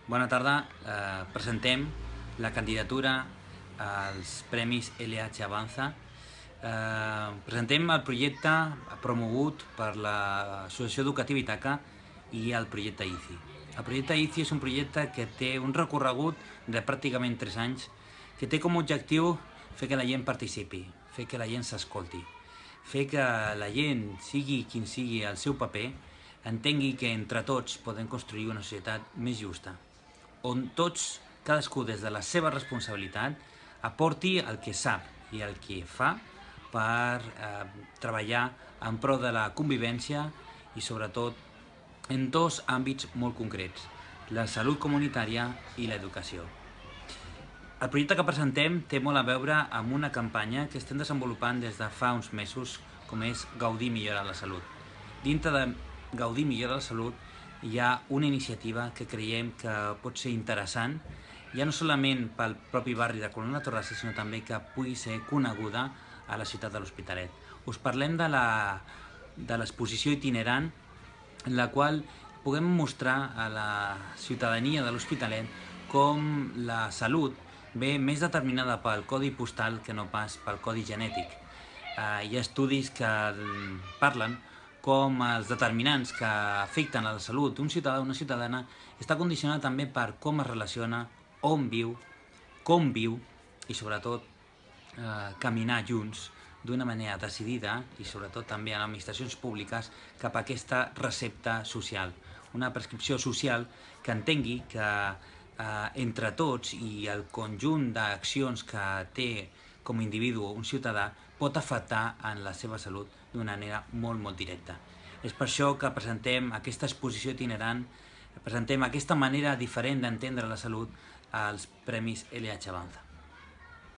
Bona tarda. Presentem la candidatura als Premis LH Avanza. Presentem el projecte promogut per l'Associació Educativa Itaca i el projecte ICI. El projecte ICI és un projecte que té un recorregut de pràcticament 3 anys, que té com a objectiu fer que la gent participi, fer que la gent s'escolti, fer que la gent, sigui quin sigui el seu paper, entengui que entre tots podem construir una societat més justa, on tots, cadascú des de la seva responsabilitat, aporti el que sap i el que fa per treballar en pro de la convivència i sobretot en dos àmbits molt concrets, la salut comunitària i l'educació. El projecte que presentem té molt a veure amb una campanya que estem desenvolupant des de fa uns mesos, com és Gaudir millora la salut. Dintre de Gaudir millora la salut hi ha una iniciativa que creiem que pot ser interessant, ja no solament pel propi barri de Coloma de Torrassa, sinó també que pugui ser coneguda a la ciutat de l'Hospitalet. Us parlem de l'exposició itinerant en la qual puguem mostrar a la ciutadania de l'Hospitalet com la salut ve més determinada pel codi postal que no pas pel codi genètic. Hi ha estudis que parlen com els determinants que afecten a la salut d'un ciutadà o una ciutadana està condicionat també per com es relaciona, on viu, com viu i sobretot caminar junts d'una manera decidida i sobretot també en administracions públiques cap a aquesta recepta social, una prescripció social que entengui que entre tots i el conjunt d'accions que té com a individu un ciutadà pot afectar en la seva salut d'una manera molt directa. És per això que presentem aquesta exposició itinerant, presentem aquesta manera diferent d'entendre la salut als Premis LH Avanza.